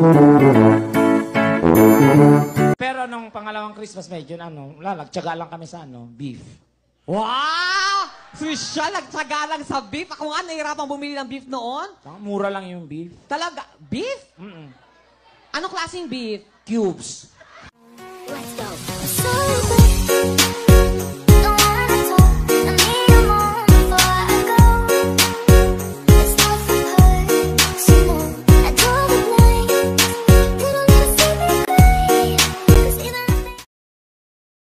Pero nung pangalawang Christmas, medyo nagtyaga lang kami sa beef. Wow! Swisya, nagtsaga lang sa beef. Ako nga, nahihirapang bumili ng beef noon. Mura lang yung beef. Talaga? Beef? Mm-mm. Anong klaseng beef? Cubes.